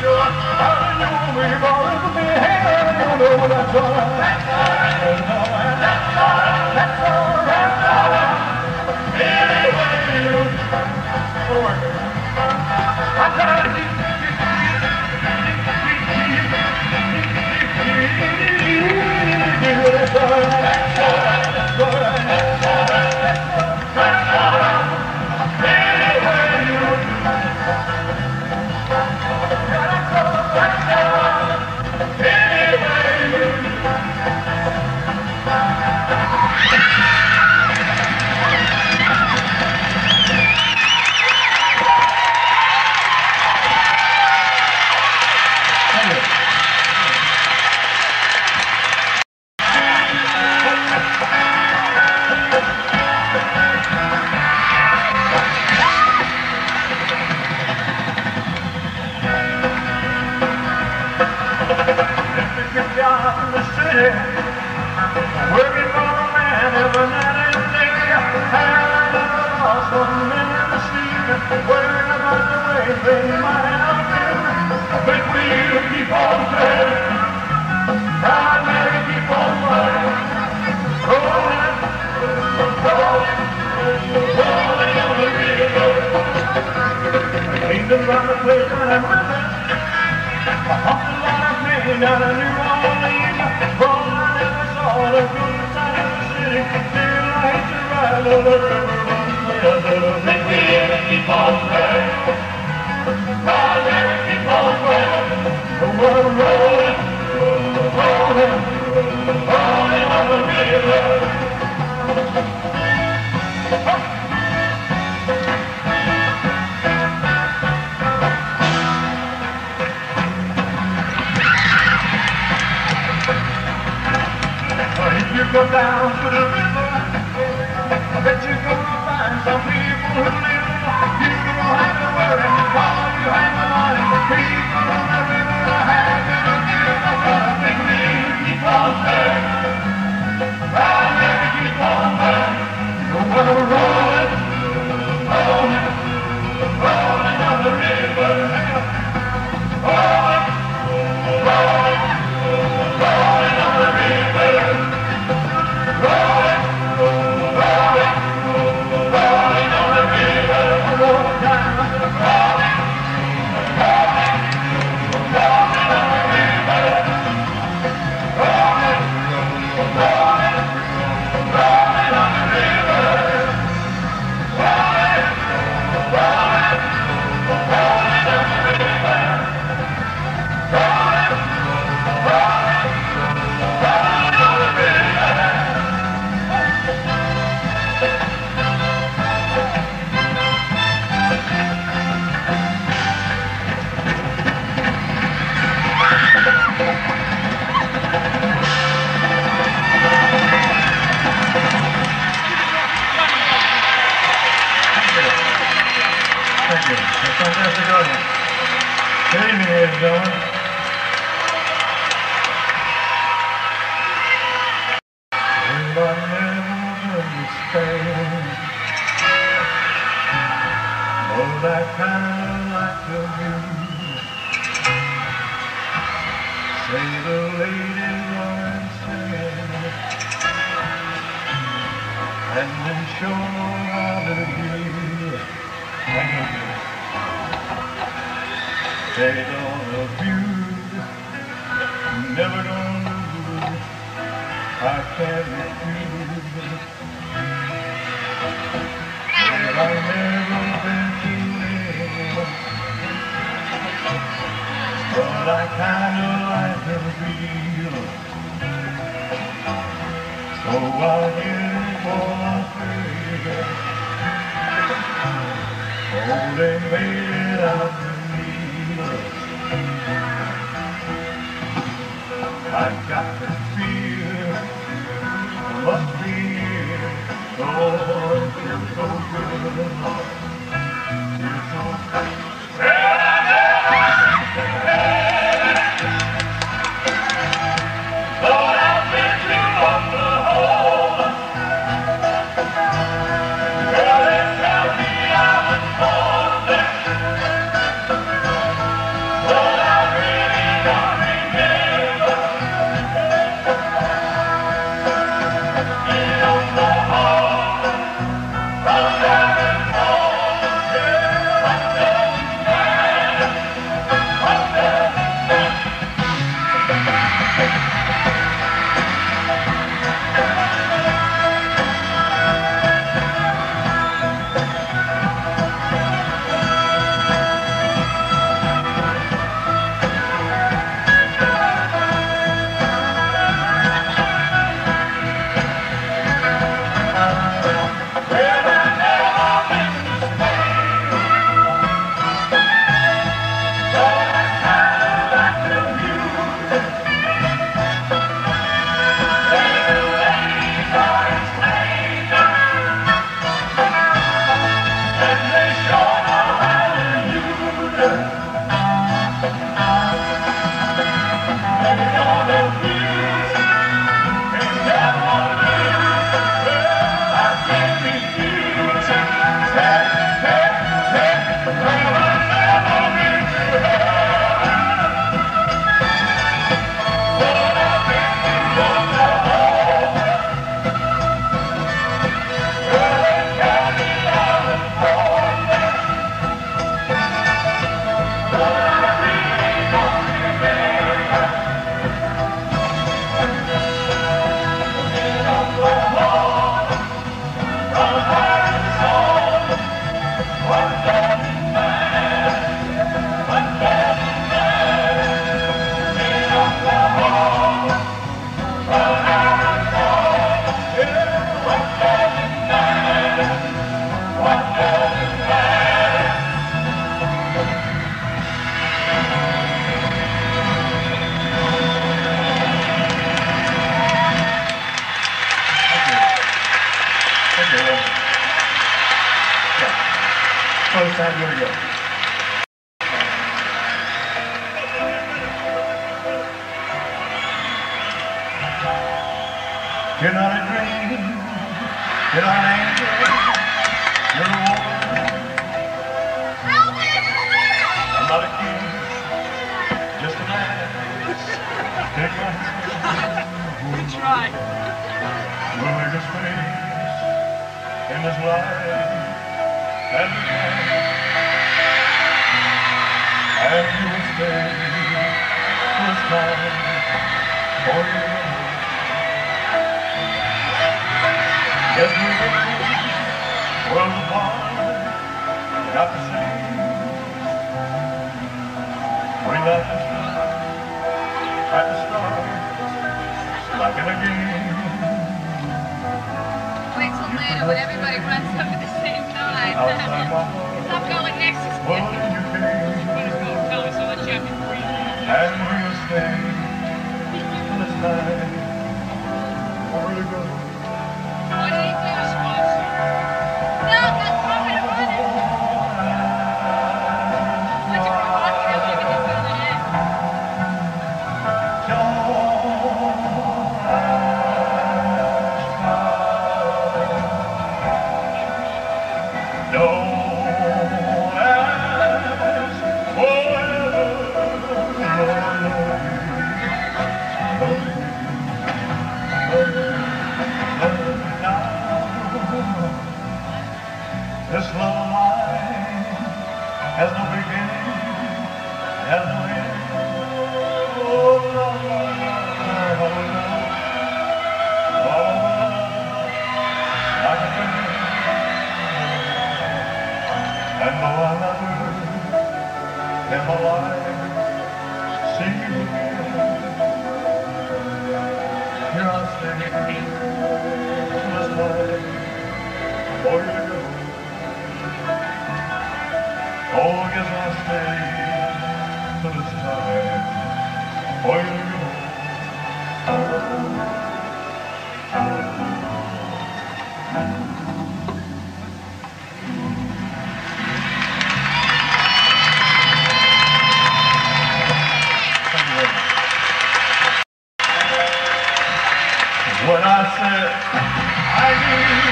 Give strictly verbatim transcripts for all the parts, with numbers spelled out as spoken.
But we go. You're not a dream, you're not an angel, you're a woman. I'm not a king, just a man. Take my hand. Good try. We'll make a space in this life and we can. And you will stay this time for you. Yes, we will. Worlds apart, not the same. We left at the start, like in a game. Wait till later when everybody runs up at the same time. Stop going next to Well, you came, Tell us so much you have to breathe. and we'll stay this night. Where will you go? What did he do, sponsor? No, that's not it. What's your vodka? Look at this other end. Don't ask forever. This love of mine has no beginning, has no end. Oh, love, love, love, love, love, love, like a friend. And though I never in my life see you again, here I stay this night for you to go. Oh, yes, I'll stay till it's time for you to go. When I said I need you,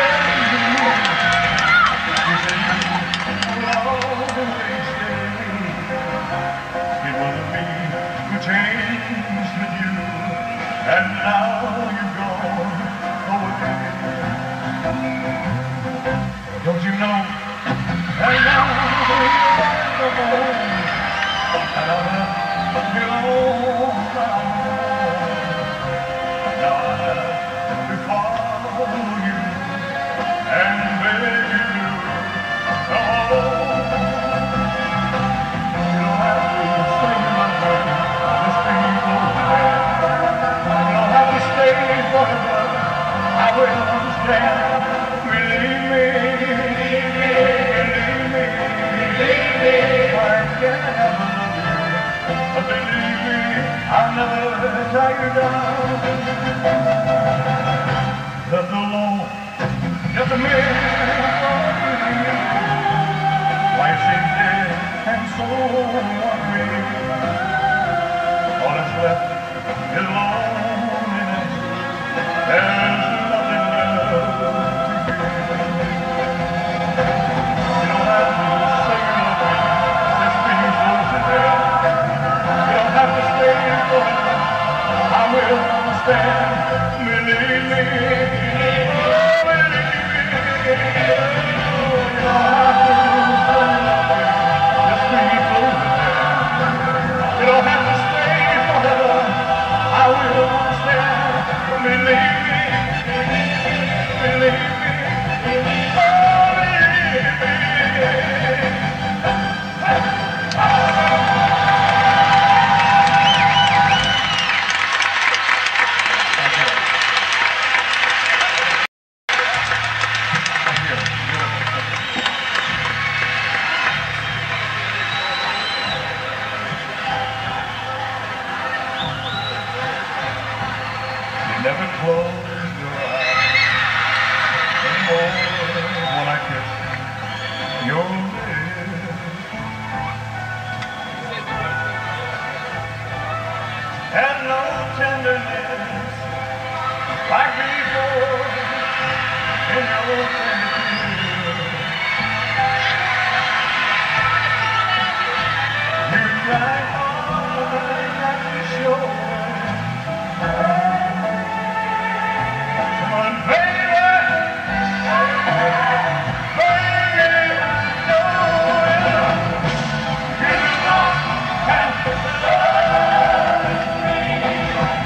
you said you will always stay. It wasn't me who changed with you, and now you've gone away. Don't you know? And now you're home, and I'll have you all my own. Now I have to follow you and beg you to come home. You don't have to stay my way, this thing goes bad. You don't have to stay forever, I will understand. Believe me, believe me, believe me, believe me. I can't ever love you, but believe me, I'll never tie you down. Let the Lord get the man from you. Life seems dead and so unreal. All that's left is loneliness. There's nothing left to give. You don't have to say you love me, this thing goes to death. You don't have to stay forever, I will understand. Believe me, believe me, you don't have to say you love me, this thing goes to death. You don't have to stay forever, I will understand. Believe me, believe me, oh, believe me. You never close your eyes anymore when I kiss your lips. and no tenderness like before in your tender you cried hard like the shore. Come on, baby, baby, I know you don't have to love me.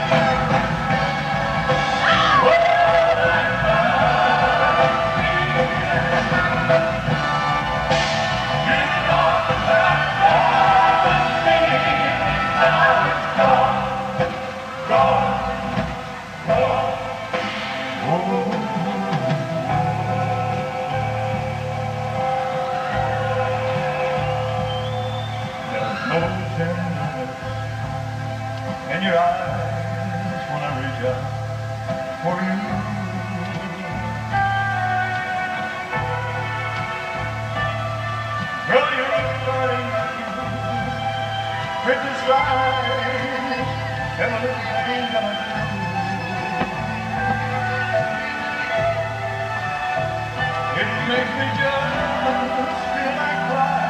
In your eyes when I reach out for you, girl, you're starting with the stride and the little things that I do. It makes me just feel like crying.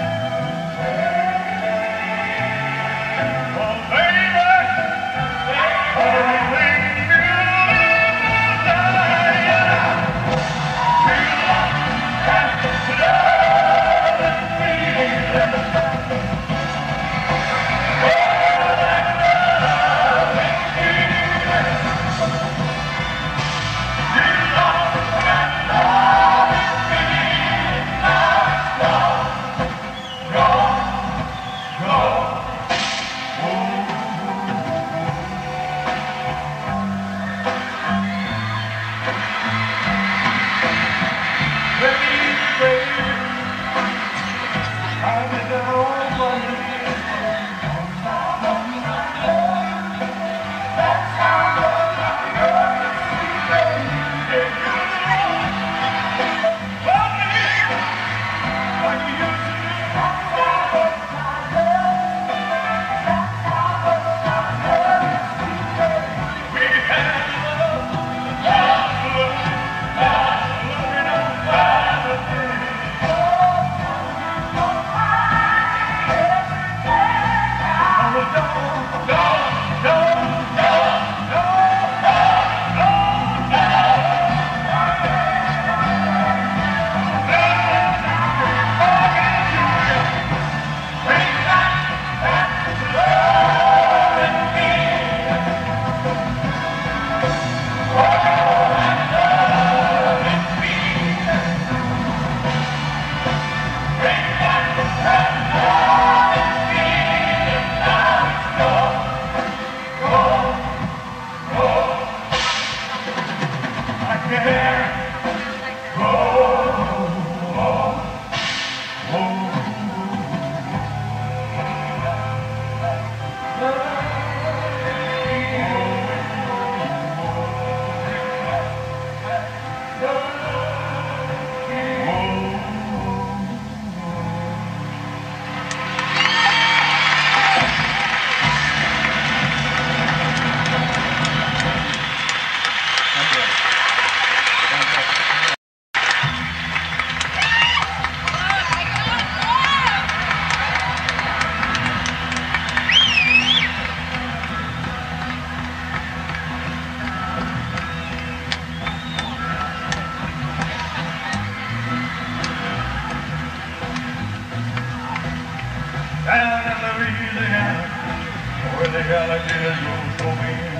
Down in Louisiana, where the alligators go so mean,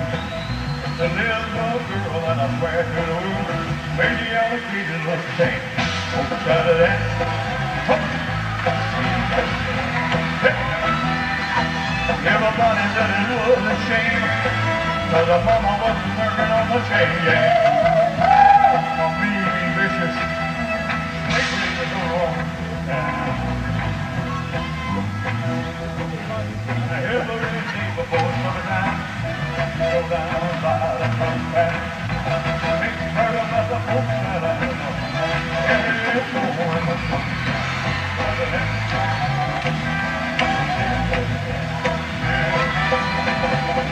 there lives a girl and I swear to the world, made the alligators look tame. Oh, shout of that. Everybody said it was a shame, cause her mama wasn't working on the chain gang. Mean, vicious, lately to go wrong. Every day before summertime, go down by the front path. Think heard about the folks that I know. Every morning, by the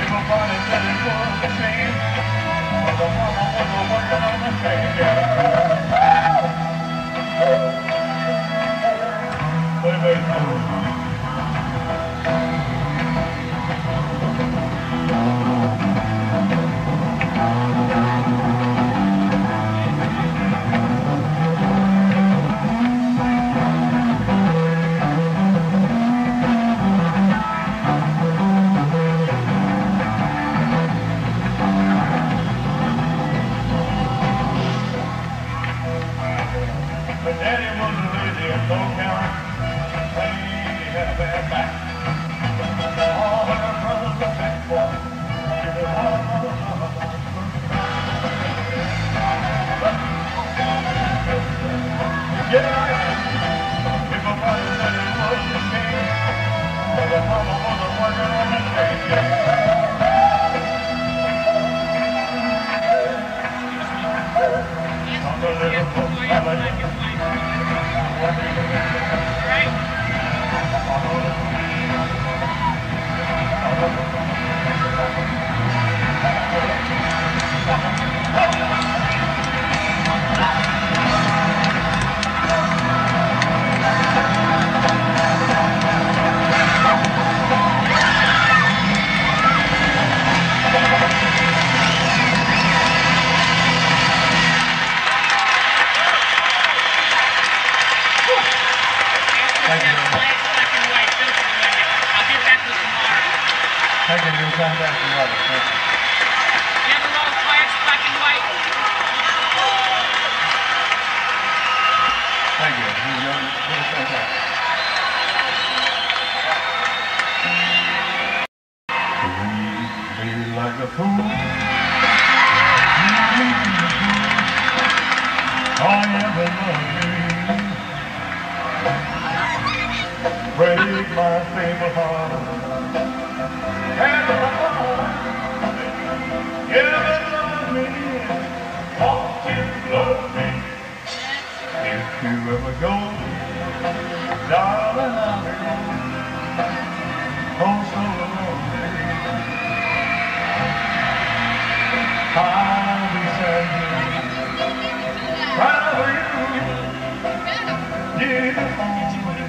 Yeah, everybody said it was a shame, but the mama wasn't working on the train. On the little boat, I like it. Right? Thank you. Black and white, don't you like it? I'll get back to tomorrow. Thank you. You'll come back tomorrow. Thank you. Never roll flash, black and white. Thank you. You're really fantastic. Treat me like a fool. I ever loved me. Break my feeble heart. And I ever love me. Won't you love me? If you ever go, darling, I'll be oh so lonely. I'll be sad right over you, dear only.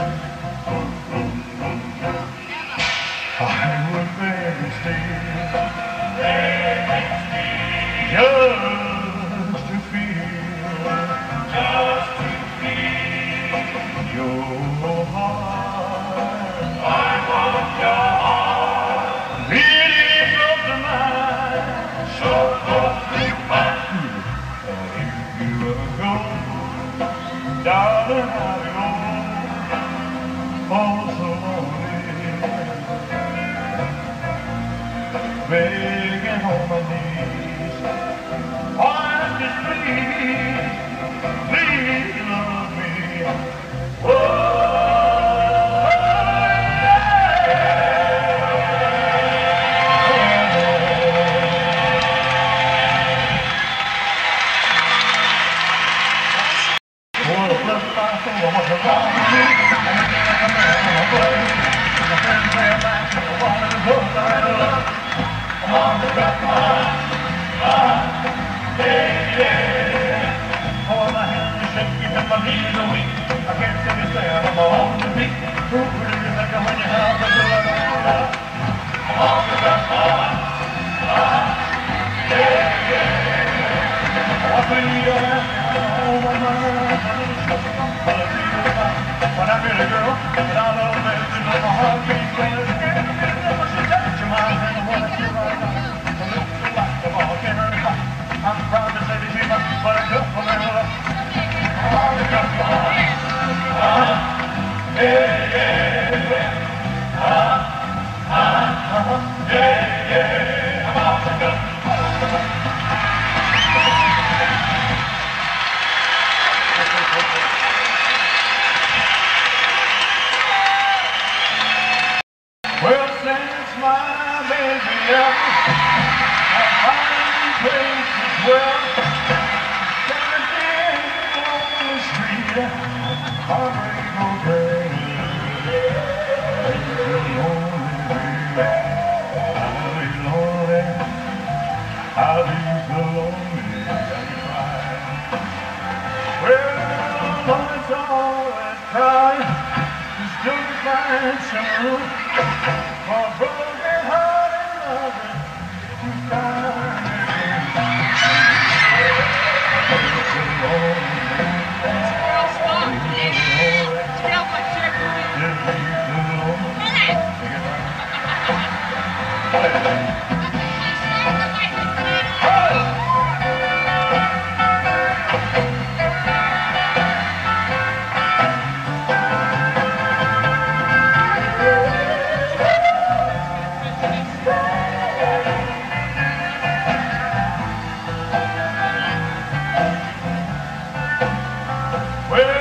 I would beg and stay, just to feel, just to feel your heart. I want your heart, really close to mine, so close to mine. If you ever go, darling, I'll be home, oh so lonely. Begging on my knees, oh, just please, please love me. Oh, when I met a girl that I love better than my heart beats better. She touched your mind and I want to feel right now. The lips are like the volcano hot. I'm proud to say that she's my buttercup for my love. Buttercup for my heart. Uh-huh. Yeah, yeah. Uh-huh. Uh-huh. Yeah, yeah. I'm off the cup. Well, since my baby left, I find places well. Standing on the street, heartbreak okay. I'll be lonely, baby. I'll be lonely. I'll be so lonely I can cry. Well, it's always crying. Still to find some room for a broken hearted lover to find again. It's a lonely Squirrel, stop. Squirrel, my chick. it's a lonely Take it right. Well,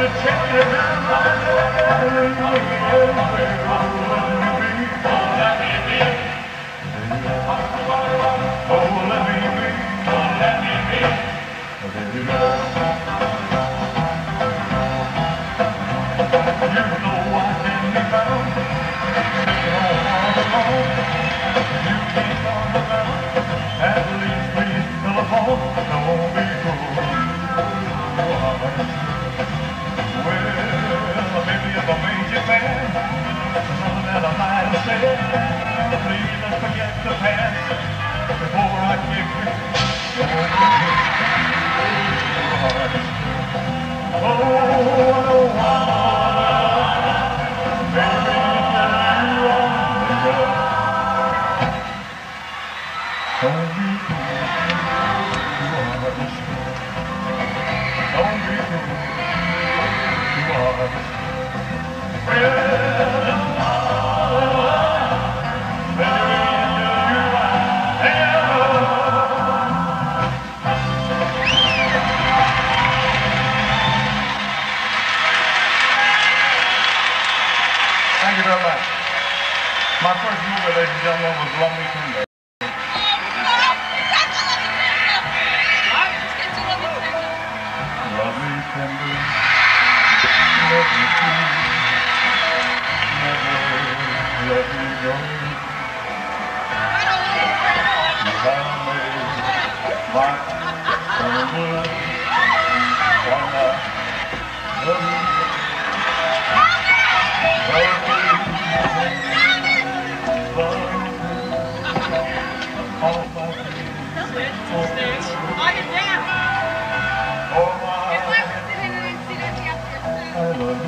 Thank you very much. My first movie, ladies and gentlemen, was Love Me Tender. Love me tender, love me true, never let me go. You have made my summer one night. Love me, love me, love me, all my dreams. I can dance. Oh my. I love you,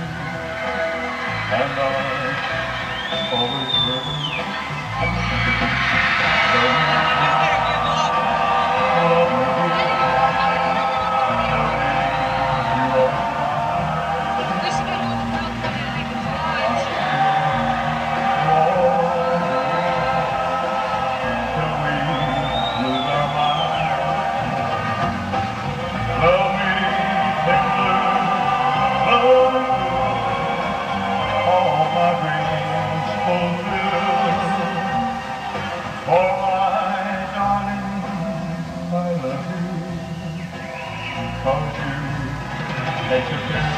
and I always will. Love me, love me, you are. Till we lose our minds. Love me tender. All my dreams fulfilled. Oh my darling, I love you, 'cause you make it feel.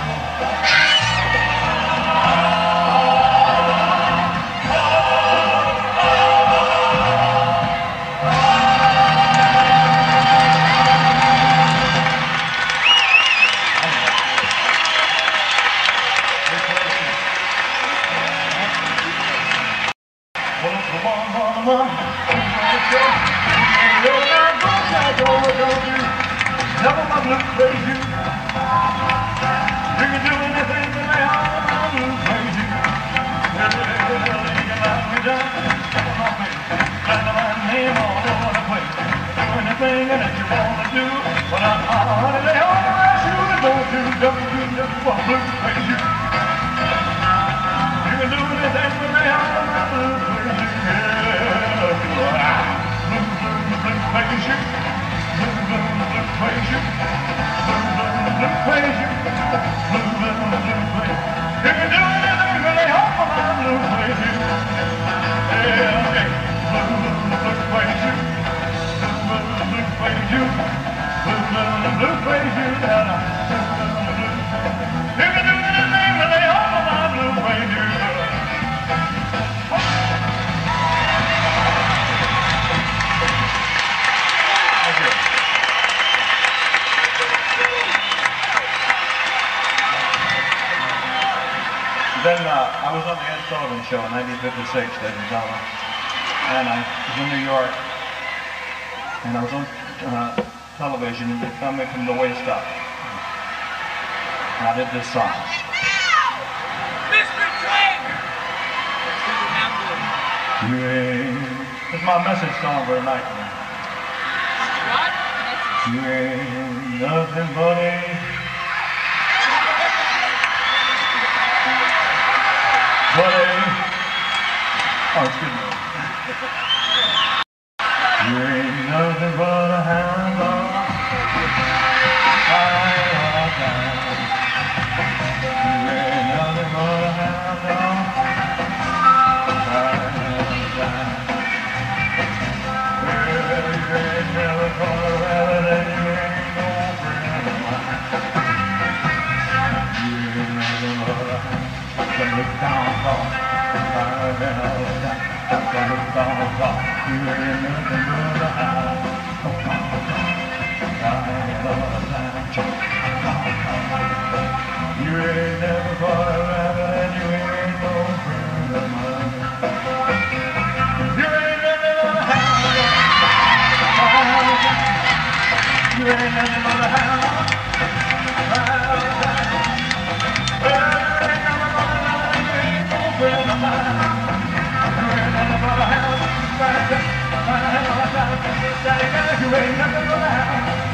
Never my blue praise you. You can do anything but my heart blue praise you. You can knock me down, step on my face, slap my name all over the place. Do anything that you want to do, but I'm hard to lay on my shoes. Don't you, don't you, just for blue praise you. You can do anything but my heart blue praise you. Yeah, blue, blue, blue praise you. Blue, blue, blue praise you. Blue, blue, blue praise you. Blue, blue, blue praise you. You can do anything but lay off of my blue praise you. Yeah, okay. Blue, blue, blue praise you. Blue, blue, blue praise you. Blue, blue, blue praise you. Blue, blue, blue. You can do anything but lay off of my blue praise you. Then uh, I was on the Ed Sullivan Show in nineteen fifty-six, ladies and gentlemen, and I was in New York, and I was on uh, television, and they filmed me from the waist up, and I did this song. Mister Train! You ain't, this is my message song for tonight. What? You ain't nothing but a But a, oh, excuse me. You ain't nothing but a hound dog, high or down. You ain't never caught a rabbit and you ain't no friend of mine. You ain't never gonna have You ain't never gonna have Well, you ain't never gonna have You ain't no friend of mine. You ain't never gonna have You ain't never gonna have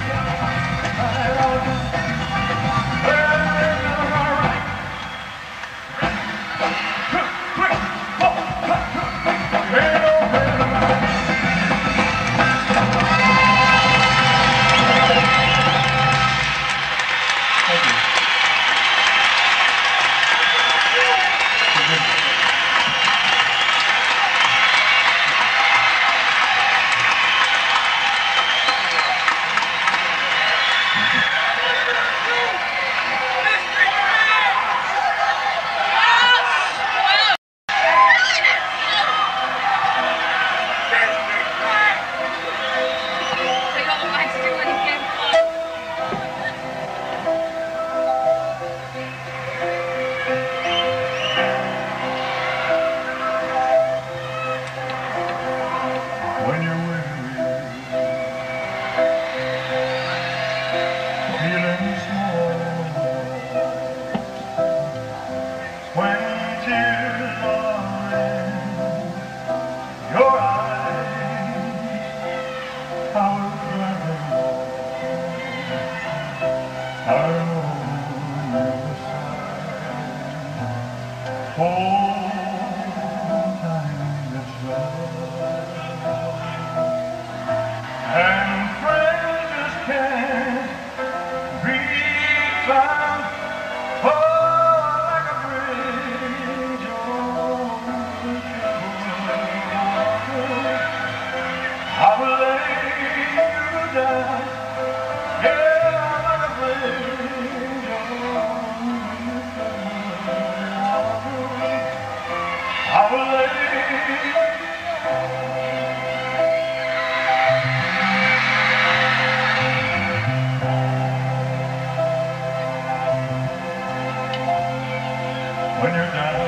when you're down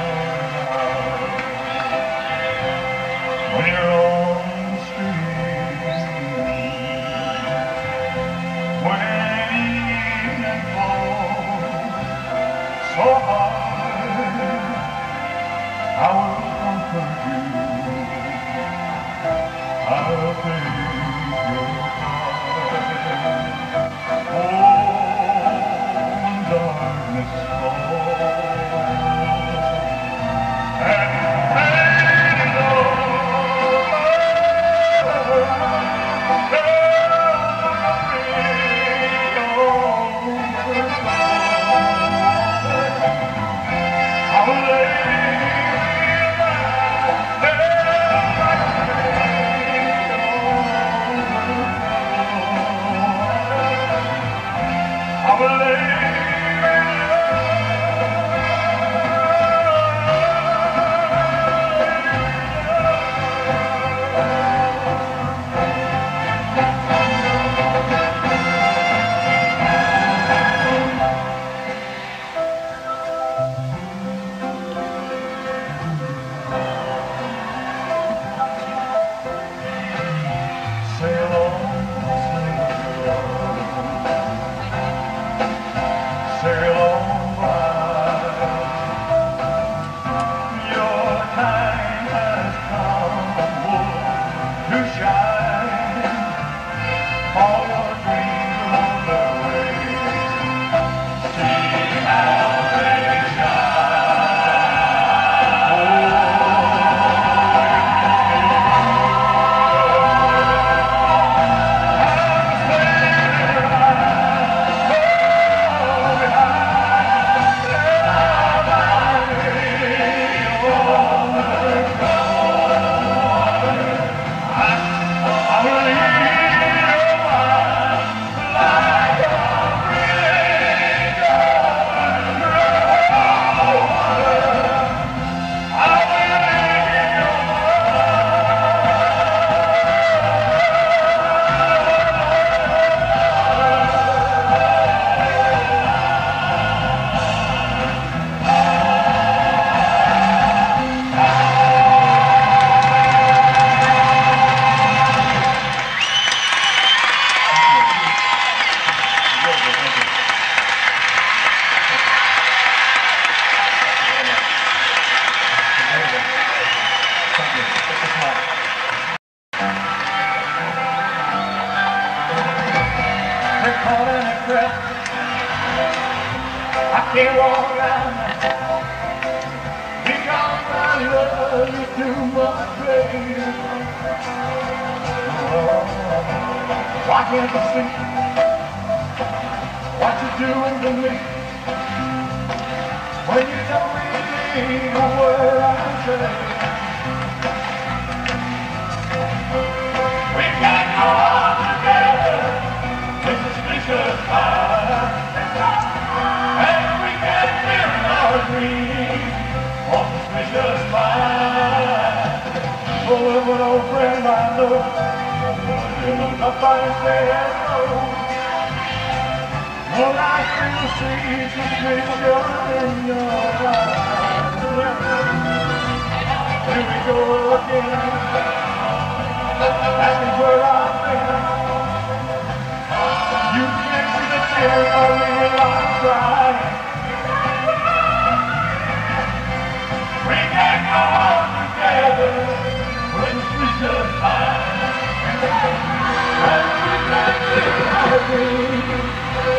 when you're on the street, when evening falls so hard, I will comfort you, I'll take your part. Oh, when darkness falls I can't walk out because I love you too much, baby. Oh, why can't you see what you're doing to me? When you don't believe a word I say, we can go on together in suspicious fire, and we can build our dreams on suspicious fire. Oh, if an old friend I know, you look up and say hello. Well, I still see suspicion in your eyes. Here we go again, asking where I've been. You can't see the tears I realize crying. We can go on together with suspicious eyes, and we can live our dreams.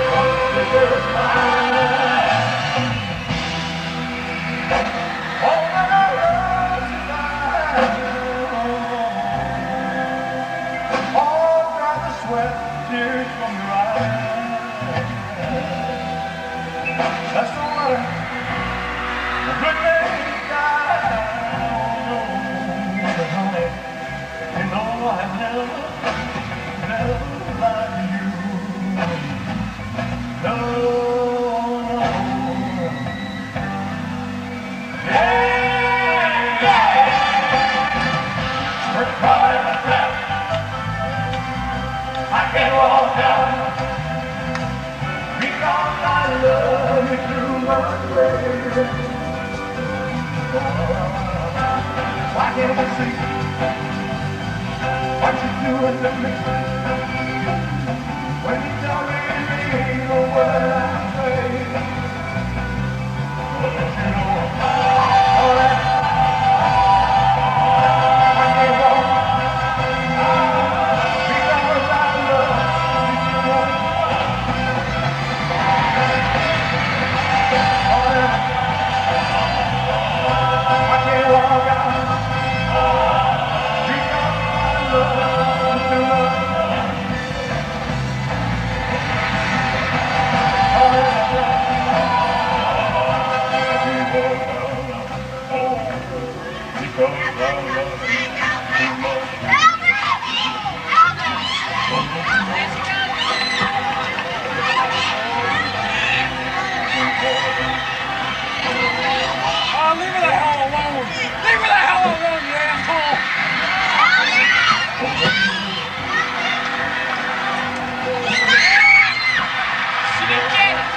I can't walk out because I love you too much, baby. Why can't we see what you're doing to me? When you don't really mean the word I say, but you know all that. I can't walk because I love you too much. All that. I can't walk out because I love you too much. All that. Because I love you too much. Oh, leave her the hell alone! Leave her the hell alone, you asshole! She didn't get it!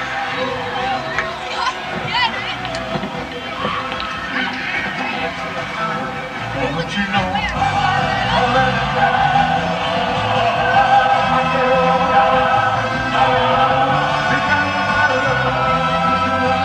But you know all that I can't walk out because I love you too much.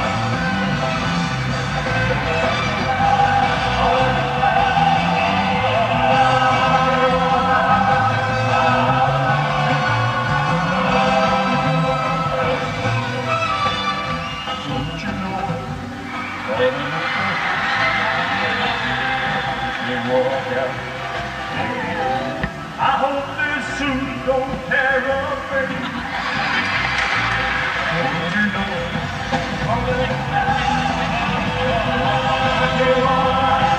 I hope this suit don't tear up, baby. Don't you know all that I can't walk out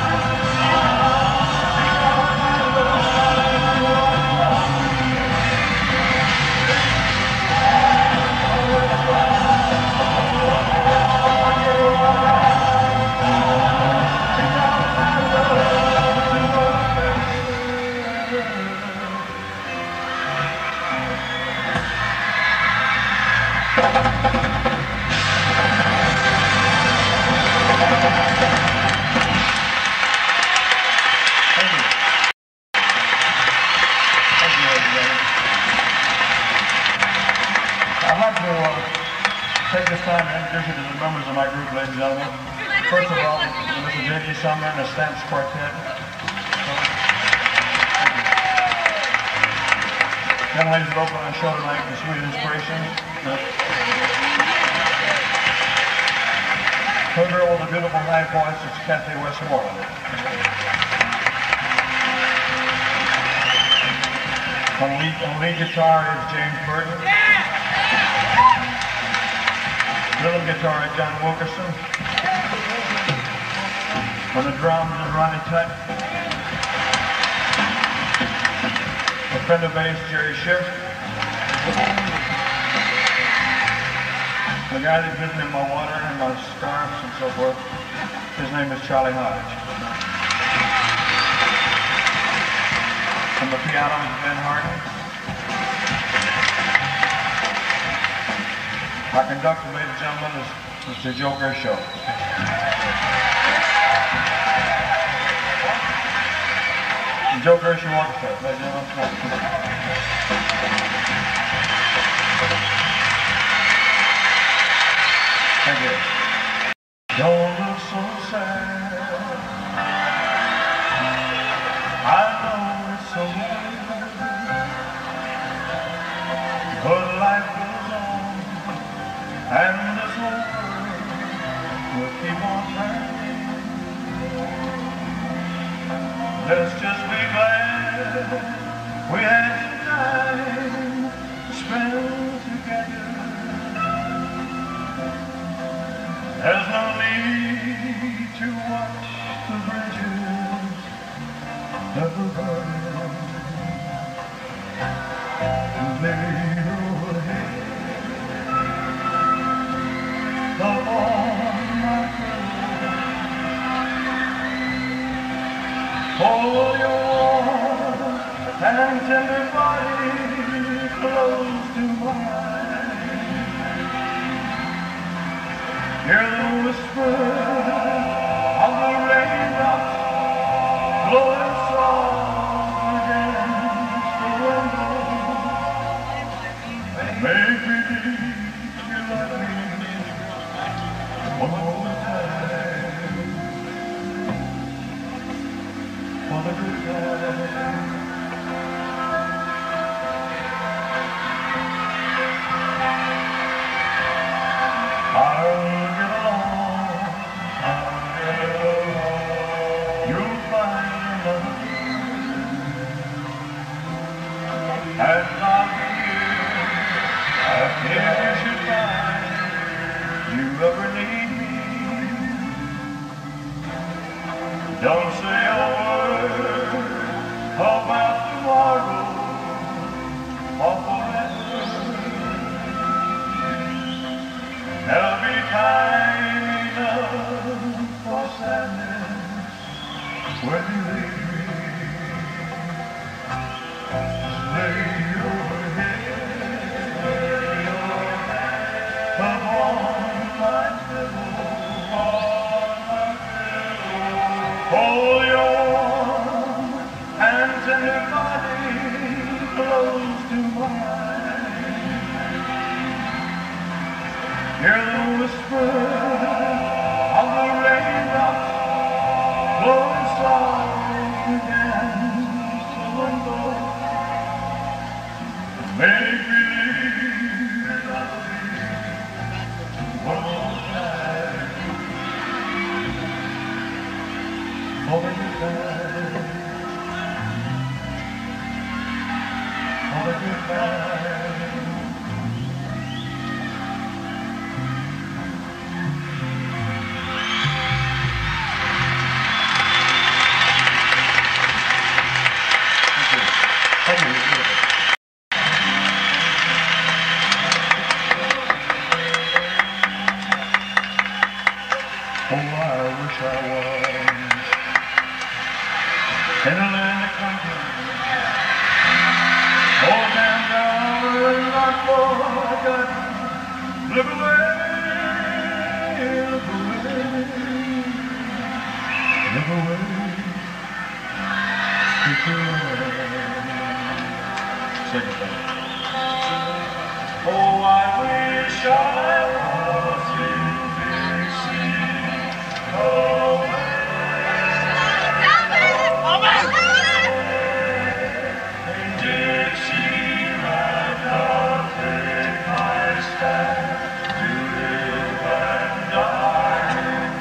because I love you too much. I can't walk out because I love you too much. I'd like to uh, take this time to introduce you to the members of my group, ladies and gentlemen. First of all, Missus J D Sumner and the Stamps Quartet. Young ladies that open on the show tonight, the Sweet Inspiration. Her girl with a beautiful high voice is Kathy Westmoreland. On lead, on lead guitar is James Burton. Rhythm guitar is John Wilkerson. On the drums is Ronnie Tutt. The Fender bass, Jerry Schiff. The guy that gives me my water and my scarves and so forth, his name is Charlie Hodge. On the piano is Ben Harden. Our conductor, ladies and gentlemen, is Mister Joe Gershow. Joe Gershow Orchestra, ladies and gentlemen. Thank you. Don't look so sad. I know it's so good, but life goes on, and this whole world will keep on turning. Let's just be glad we had some time to spend together. There's no need to watch the bridges that were burning. Lay your head upon my pillow. Hold your warm and tender body close to mine. Hear the whisper of the raindrops blowing soft against the window. Make me believe you love me one more time for the good time. And I'll be here if you should find you ever need me. Don't say a word about tomorrow or forever. There'll be time enough for sadness when you leave me. Lay your head upon my pillow. Hold your warm and tender body close to mine. Hear the whisper of the raindrops blowing soft against the window. Make believe you love me one more time for the good time, for the good time. Thank you. Thank you. Oh, I wish I was in a land of country. Oh, down, down, not forgotten. Look away, look away, look away, look away. Sing it, baby. Oh, I wish I was in Dixie. Oh, Dixie, right now, take my stand to live and die.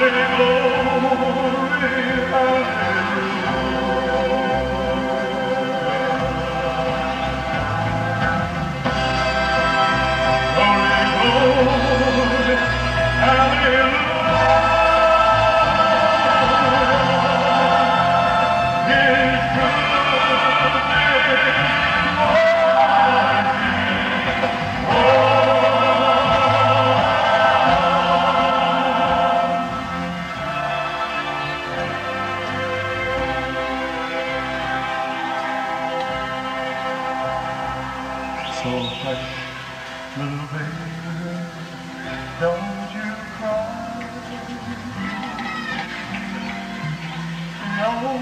So hush, little baby, don't you cry. No,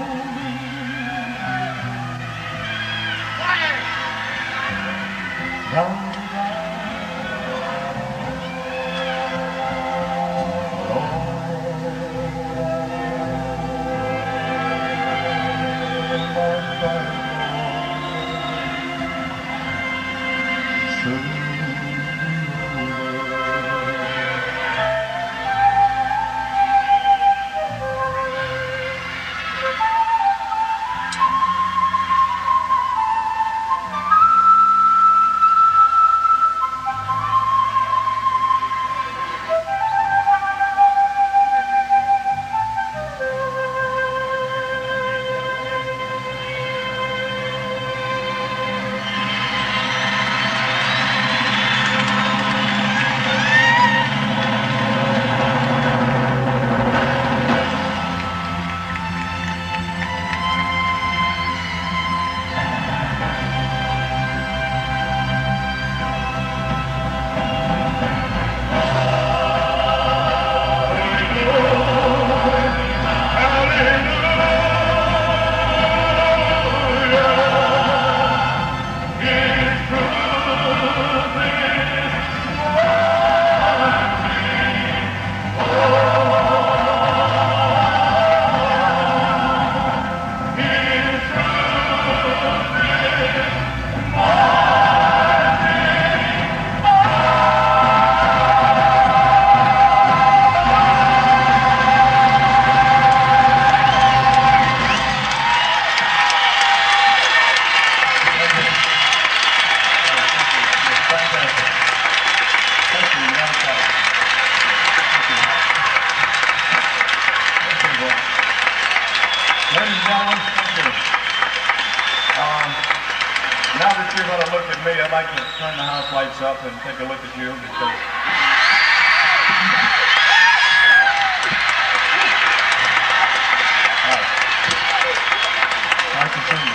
don't Now that you're going to look at me, I'd like to turn the house lights up and take a look at you because... Right. Nice to see you.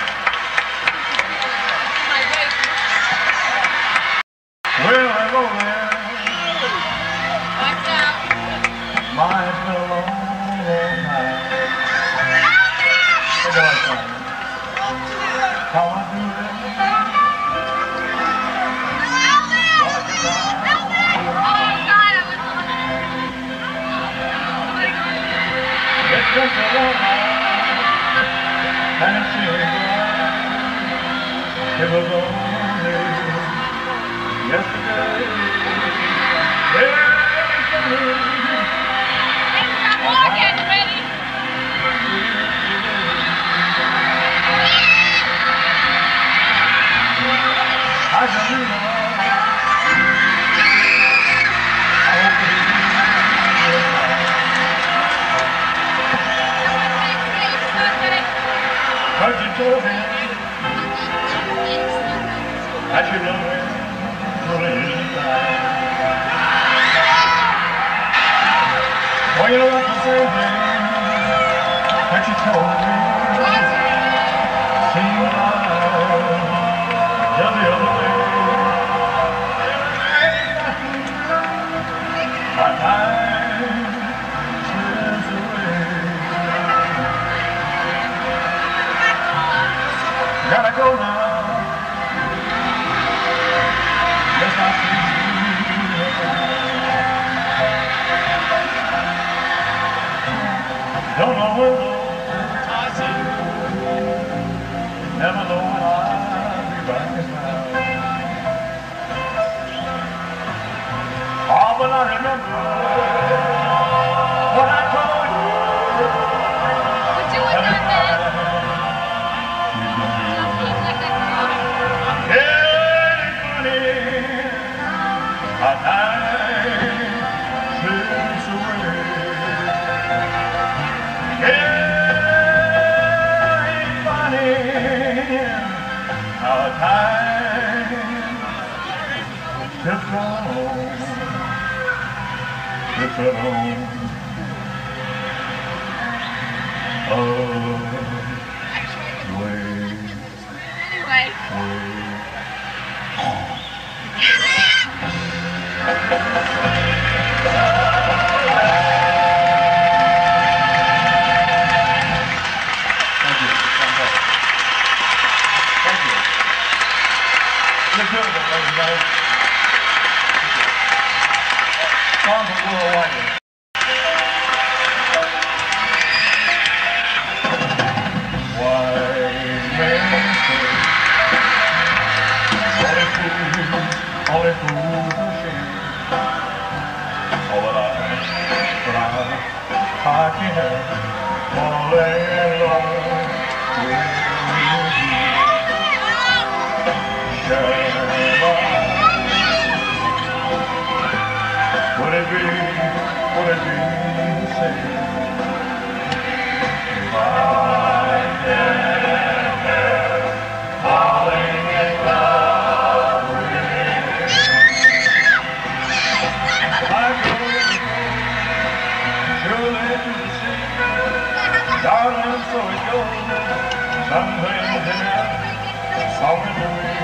Well, hello there. Watch out. Mine's been a long, long night. Hey, boy, son. How I do it? It's just a long night, and she it was only yesterday. Yesterday. Stop walking, ready? I just knew the Lord. I hope that he but you told him that you love him fully inside. Well, you know that's the same thing that you told me. Seemed like just the other day. My time slips away. Gotta go now. Guess I'll see you again. Don't know when never know when I'll be back as well. Oh, but I remember what our time just run on, just run on. Oh, way, Anyway. way. You're beautiful, ladies and gentlemen. Songs of Will Whiting. White man say, only fools, only fools are shame. Oh, but I, but I, I can't fall in love with you. Would it be, would it be the same if I never falling in love with you? I go, surely to the sea, darling, so it goes. Some things in it, some in the way.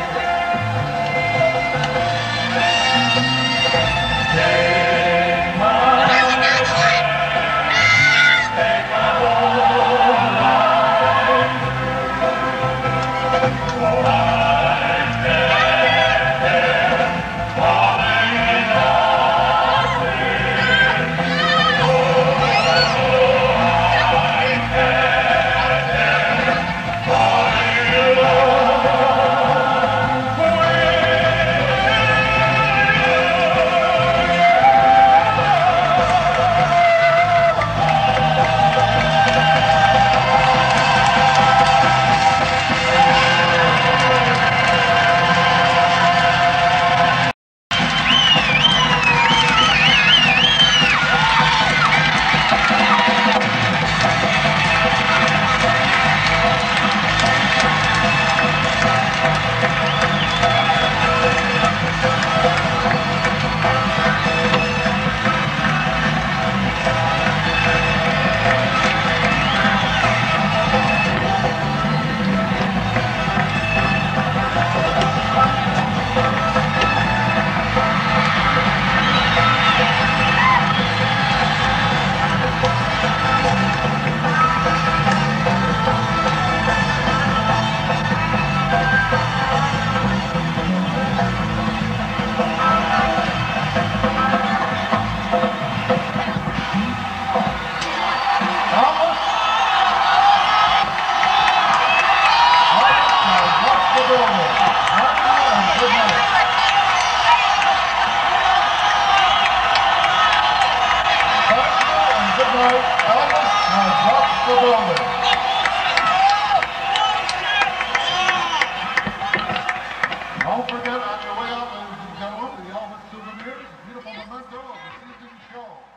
Don't forget, on your way out, ladies and gentlemen, the Elvis Souvenirs, beautiful memento of the season show.